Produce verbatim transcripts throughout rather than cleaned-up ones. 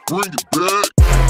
Bring it back.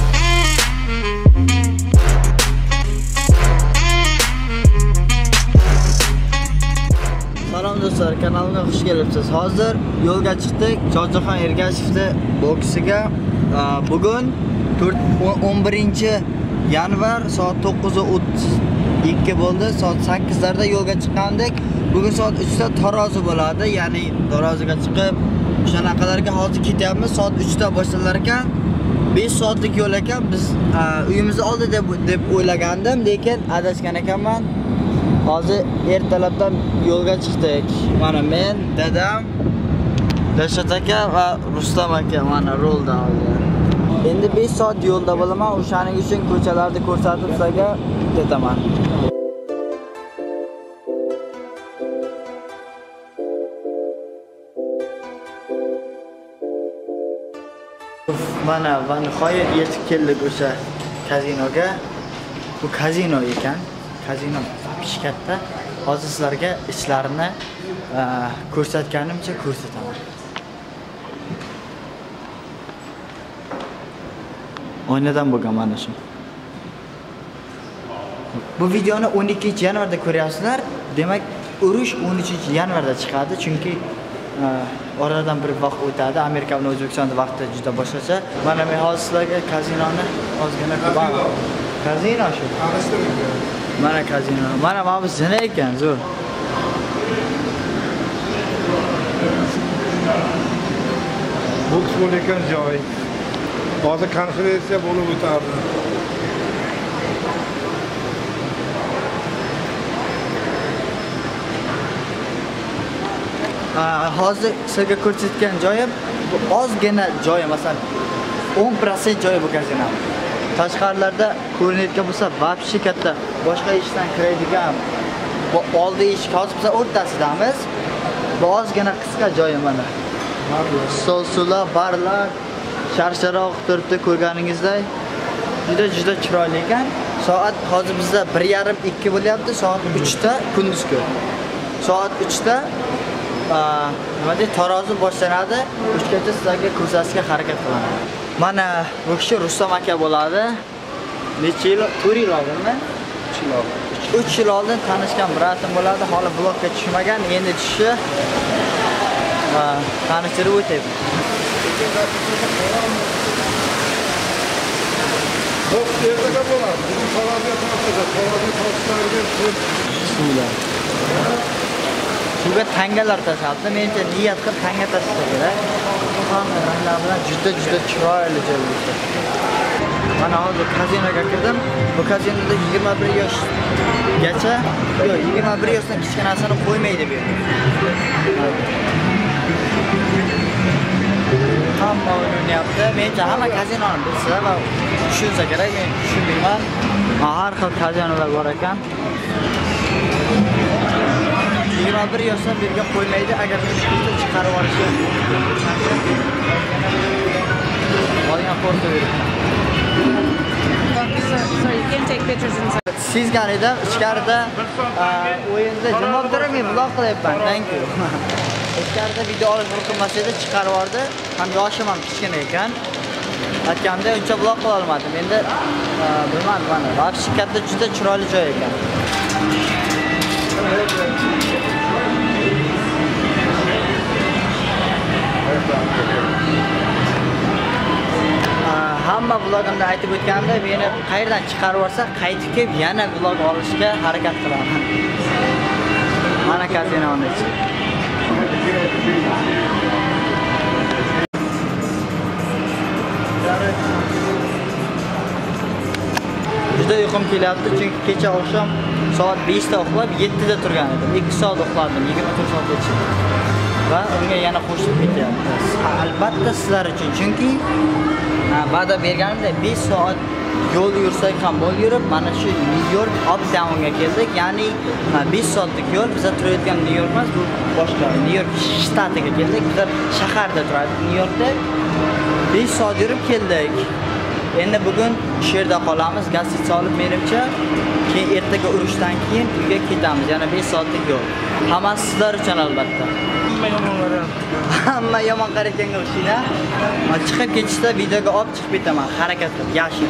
Salom do'stlar, kanalimga xush kelibsiz. Hozir yo'lga chiqdik Shohjahon Ergashevning boksiga. Bugun o'n birinchi yanvar soat to'qqiz o'ttiz ikki bo'ldi. Soat sakkizlarda yo'lga chiqqandik. Bugun soat uchda tarozi bo'ladi. Ya'ni taroziga chiqib, shunaqalarga hozir ketyapmiz. Soat uchda boshlanar ekan. besh soatlik yo'l ekan. Biz uyimizni oldi deb deb o'ylagandim, lekin adashgan ekanman. Hozir ertalabdan yo'lga chiqdik. Mana men, dadam, Dashat aka va Rustam aka mana rolda hozir. Endi besh soat yo'lda bo'laman. O'shaning uchun ko'chalarni ko'rsatib sizlarga ketaman. Mana va nihoyat yetib keldik o'sha kazinoga. Bu kazino ekan. Kazino katta. Hozir sizlarga ichlarini ko'rsatganimcha ko'rsataman. Oynadan bo'lgan mana shu. Bu videoni o'n ikkinchi yanvarda ko'ryapsizlar. Demak, urush o'n uchinchi yanvarda chiqadi, chunki oradan bir vaqt o'tadi. Amerika bilan O'zbekistonning vaqti juda boshqacha. Mana men hozir sizlarga kazinoni ozgina ko'rsataman. Kazino shu. Mana kazino. Mana bu zina ekan, zo'r. Boks bo'layotgan joy. Hozir konferensiya bo'lib o'tardi. Hozir sizga ko'rsatgan joyim bu ozgina joy, masalan o'n prosent joyi bu kazino. Tashqarilarda ko'rinayotgan bo'lsa, vobshe katta boshqa ishdan kiradigan bu oldi eshik. Hozir biz o'rtasidamiz. Bu ozgina qisqa joyi mana. Stol-stullar, barlar, sharsharoq turibdi ko'rganingizdek. Juda juda chiroyli ekan. Soat hozir bizda bir yarim ikki bo'lyapti. Soat uchda kunduzgi. Soat uchda nima deydi, tarozi boshlanadi. uchgacha sizlarga ko'rsatishga harakat qilaman. Mana bu kishi Rustam aka bo'ladi. Necha yil? to'rt yil oldinmi? uch yil oldin. uch yil oldin tanishgan bratim bo'ladi. Hali blogga tushmagan, endi tushdi. Va tanishtirib o'taymi. Boks ertaga bo'ladi. Bugun taroziga tortadi. Taroziga tortishlarga suvlar. Suvga tangalar tashlabdi. Menimcha niyat qilib tanga tashlash kerak. Hamma ranglar bilan juda juda chiroyli joy bo'ldi. Mana hozir kazinoga kirdim. Bu kazinoda yigirma bir yoshgacha, yo'q, yigirma bir yoshdan kichkina narsani qo'ymaydi bu yerda. Hamma o'ynayapti. Menimcha hamma kazinoni bilsa va tushunsa kerak, men tushunmayman. Har xil kazinolar bor ekan. yigirma bir yoshdan birga qo'ymaydi, agar meni chiqarib olishi olgan porto beradi. So you can take pictures inside. Sizgan edim, ichkarida o'yinda javob bermay vlog qilyapman. Thank you. Ichkarida video olish ruxsat edi, chiqarib yubordi. Ham yoshim ham kichkina ekan. Aytganda uncha vlog qila olmadim. Endi bilmadim, mana vobshe katta juda chiroyli joy ekan. Hamma vlogimda aytib o'tganimda, meni qayerdan chiqarib olsa, qaytib kelib yana vlog olishga harakat qilaman. Mana kazinoni ichi. Juda uyqum kelyapti, chunki kecha oqshom soat beshda uxlab, yettida turgan edim. ikki soat uxladim, yigirma to'rt soatgacha. Va unga yana qo'shib ketyapti. Albatta sizlar uchun, chunki va'da berganimdek besh soat yo'l yursak ham bo'l yurib, mana shu New York Uptownga keldik. Ya'ni besh soatlik yo'l. Biz turayotgan New York emas, bu boshqa New York shtatiga keldik. Biz shaharda turardik, New Yorkda. besh soat yurib keldik. Endi bugun shu yerda qolamiz, gastritsa olib menimcha, keyin ertaga urushdan keyin uyga ketamiz. Yana besh soatlik yo'l. Hammasi sizlar uchun albatta. Hamma yomonlari. Hamma yomon qaratganga o'xshaydi. Men chiqib ketishda videoga olib chiqib ketaman. Harakat qil, yaxshi.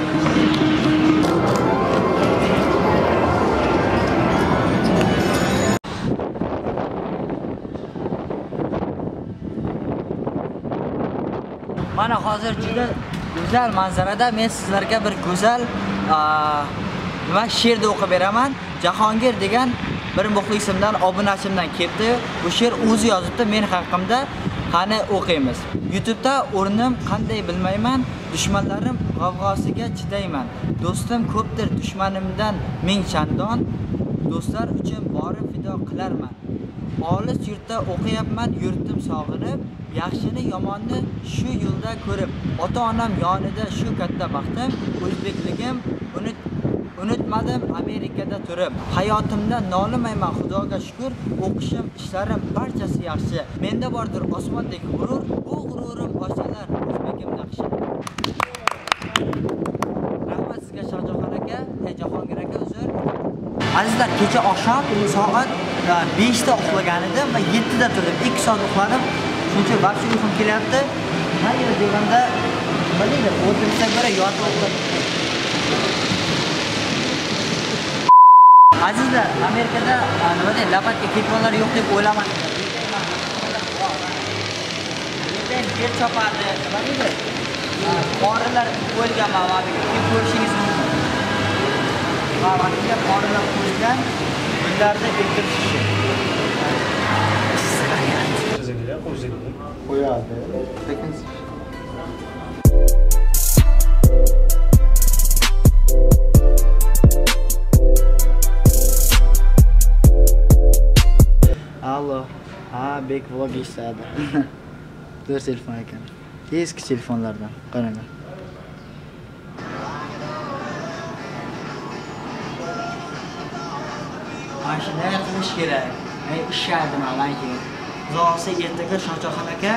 Mana hozir juda go'zal manzarada men sizlarga bir go'zal nima she'rni o'qib beraman. Jahongir degan bir muxlisimdan, obunachimdan keldi. Bu she'r o'zi yozibdi men haqimda. Qani o'qiymiz. YouTube'da o'rnim qanday bilmayman, dushmanlarim g'avg'osiga chidayman. Do'stim ko'pdir, dushmanimdan ming chandon. Do'stlar uchun borib fido qilarman. Olis yurtda o'qiyapman, yurtim sog'inib, yaxshini yomonni shu yo'lda ko'rib, ota-onam yonida shu katta baxtim, o'zbekligim unut unutmadim Amerikada turib. Hayotimda nolimayman, Xudoga shukr, o'qishim, ishlarim barchasi yaxshi. Menda bordir osmondek g'urur, bu g'ururim oshalar o'zbekim naqshi. Rahmat sizga Shohjahon aka, Jahongir aka uzr. Azizlar, kecha oqshom soat besh da uxlagan edim va yetti da turdim. ikki soat uxladim. Shuncha vaqt uyqum kelyapti. Har yer deganda bilmaydi, o'tirsa ko'ra yotib uxladim. Azizlar, Amerikada nima deydi, lapatka ketmonlar yo'q deb o'ylaman. Yerdan yer chopadi, nima deydi? Qorilar o'lgan mana bu ko'rishingiz mumkin. Mana bu qorilar qo'ygan, ularda elektr chiqishi. Qo'yadi. Lekin Allo. Ha, bek vlog ishladi. Dur telefon ekan. Eski telefonlardan qarang. Mashina qilish kerak. Ey, ishlaydi mana keyin. Zo'rsa ertaga Shohjahon aka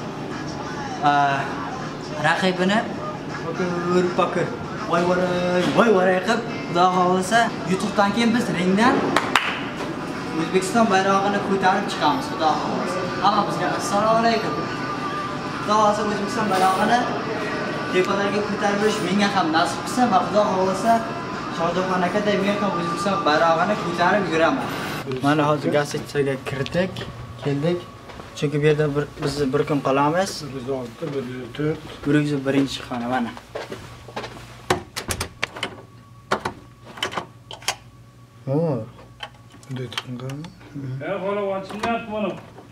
raqibini o'rib pakir. Voy voy voy voy qilib, xudo xolisa YouTube'dan keyin biz ringdan O'zbekiston bayrog'ini ko'tarib chiqamiz, xudo xolisa. Hammamizga assalomu alaykum. Xudo xolisa O'zbekiston bayrog'ini tepalarga ko'tarib yurish menga ham nasib qilsa va xudo xolisa Shohjahon akaday men ham O'zbekiston bayrog'ini ko'tarib yuraman. Mana hozir gazetchaga kirdik, keldik. Chunki bu yerda biz bir kun qolamiz. Biz olti, bir yuz to'rt. bir yuz birinchi xona mana. Oh. Bunday tuqqan. Hey, xona watching mana.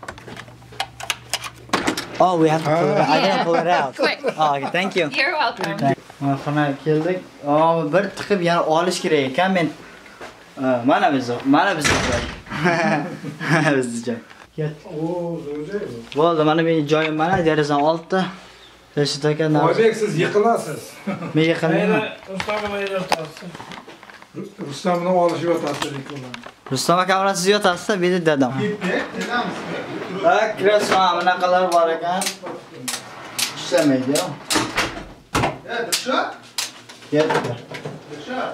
Oh, we have to pull it out. I didn't pull it out. Quick. Oh, okay, thank you. You're welcome. Mana xona keldik. Oh, bir tiqib yana olish kerak ekan men. Mana biz, mana bizning joy. Bizning joy. Oo, zo'rjoy bu. Bo'ldi, mana mening joyim mana, derazam oltita. Rashid aka, Oybek, siz yiqilasiz. Men yiqilmayman. Rustamga yotasiz. Rustamni olishib yotasiz ular. Rustam aka bilan siz yotasiz, dedi dadam. Ketdik, kelamizmi? Ha, kirasman, bunaqalar bor ekan. Ishlamaydi-ku. E, Dilshod? Ketdi. Dilshod.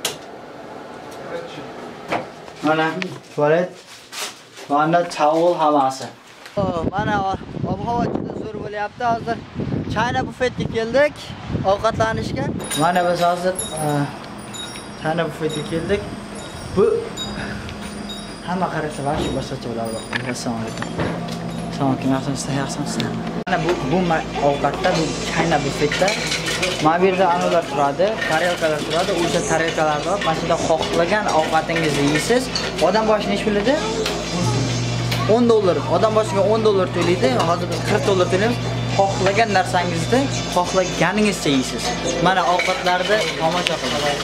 Mana tualet. Mana towel havasi. Mana ob-havo juda zo'r bo'lyapti hozir. China bufetga keldik ovqatlanishga. Mana biz hozir China bufetga keldik. Bu hamma qarasa va shu boshqacha bo'ladi. Assalomu alaykum. Assalomu alaykum. Yaxshimisiz? Yaxshimisiz? Mana bu bu ovqatda bu China bufetda mana bu yerda anolar turadi, tarelkalar turadi. O'sha tarelkalarda olib, mana shunda xohlagan ovqatingizni yeysiz. Odam boshi nech pul edi? o'n dollar. Odam boshiga o'n dollar to'laydi. Hozir biz qirq dollar to'laymiz. Xohlagan narsangizni xohlaganingizcha yeysiz. Mana ovqatlarni tomosha qiling.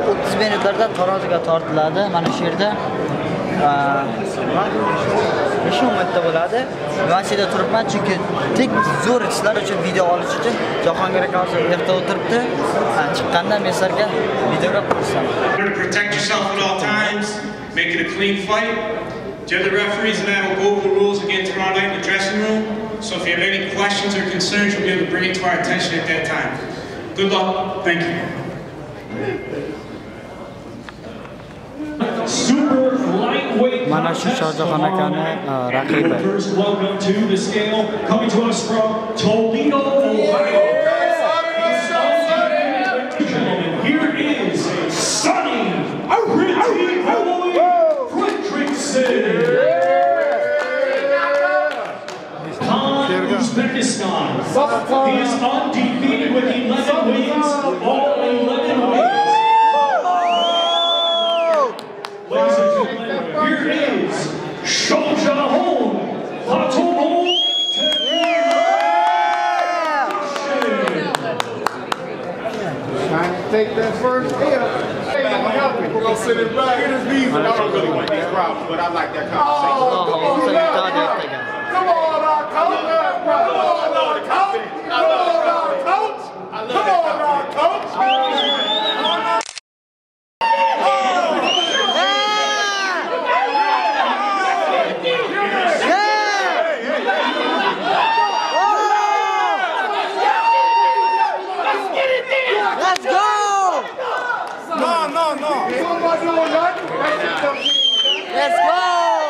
o'ttiz minutlarda taroziga tortiladi. Mana shu yerda besh minutda bo'ladi. Men shu yerda turibman chunki tik zo'r ishlar uchun video olish uchun Jahongir aka hozir yerda o'tiribdi. Chiqqanda men sizlarga videoga qo'yaman. Protect yourself at all times. Make it a clean fight. The other referees and I will go over the rules again tomorrow night in the dressing room. So if you have any questions or concerns, you'll be able to bring it to our attention at that time. Good luck. Thank you. Super lightweight. Mana shu Shohjahon akani raqibi. First, welcome to the scale, coming to us from Toledo, Ohio. Here is Sonny Richie Hoy Fredrickson. Khan, Uzbekistan. He is undefeated with eleven wins, all eleven wins. Ladies and gentlemen, here is Shohjahon Fatomon. Trying to take that first hit. Hey, I'm gonna help you. We're gonna sit it back. It is easy. I don't really want these problems, but I like that conversation. Oh, come on, so you now. thought that thing. Come on, our coach. Come on, our coach. Come on, our coach. Come on, our coach. Let's go! No, no, no. Let's go!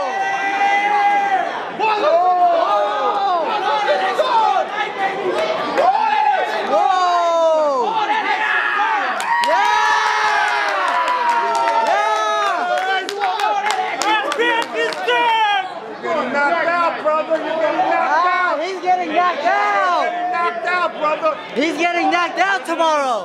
He's getting knocked out! Knocked out, brother. He's getting knocked out tomorrow!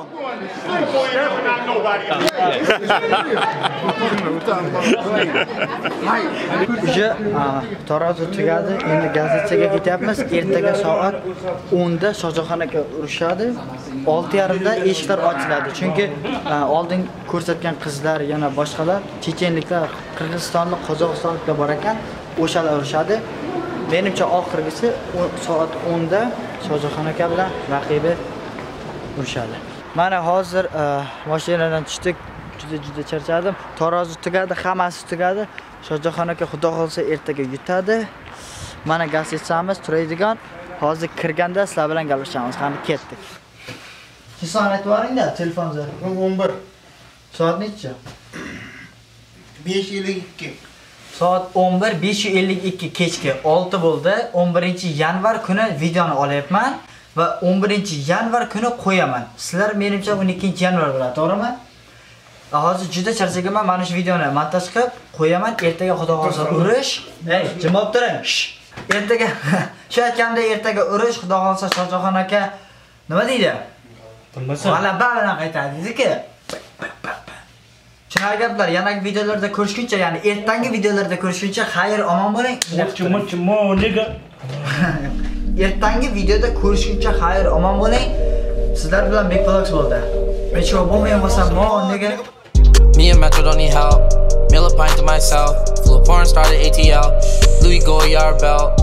O'sha tarozi tugadi, endi gazetaga ketyapmiz. Ertaga soat o'nda Shohjahon aka urushadi. olti yarim da eshiklar ochiladi. Chunki oldin ko'rsatgan qizlar, yana boshqalar chechenliklar, qirg'izistonlik, qozog'istonliklar bor ekan, o'shalar urushadi. Menimcha oxirgisi soat o'nda Shohjahon aka bilan raqibi urushadi. Mana hozir mashinadan tushdik. Juda juda charchadim. Tarozi tugadi, hammasi tugadi. Shohjahon aka xudo xolsa ertaga yutadi. Mana gaz ichamiz, turadigan. Hozir kirganda sizlar bilan gaplashamiz. Qani ketdik. Soat aytib boring-da, telefonda. o'n bir. Soat necha? besh ellik ikki. Soat o'n bir besh ellik ikki kechki olti bo'ldi. o'n birinchi yanvar kuni videoni olyapman va o'n birinchi yanvar kuni qo'yaman. Sizlar menimcha o'n ikkinchi yanvar bo'ladi, to'g'rimi? Hozir juda charchaganman. Mana shu videoni montaj qilib qo'yaman. Ertaga xudo xolsa urush. Ey, jim bo'lib turing. Ertaga shu aytganda ertaga urush, xudo xolsa Shohjahon aka nima deydi? Bilmasam. G'alaba bilan qaytadi dedi-ki. Shunaqa gaplar, yanagi videolarda ko'rishguncha, ya'ni ertangi videolarda ko'rishguncha xayr omon bo'ling. Mochimo nega. Ertangi videoda ko'rishguncha xayr omon bo'ling. Sizlar bilan Big Vlogs bo'ldi. Men shu bo'lmagan bo'lsam, mo nega. Me and Metro don't need help. Mill a pint to myself. Flew a porn star to A T L. Louis Goyard belt.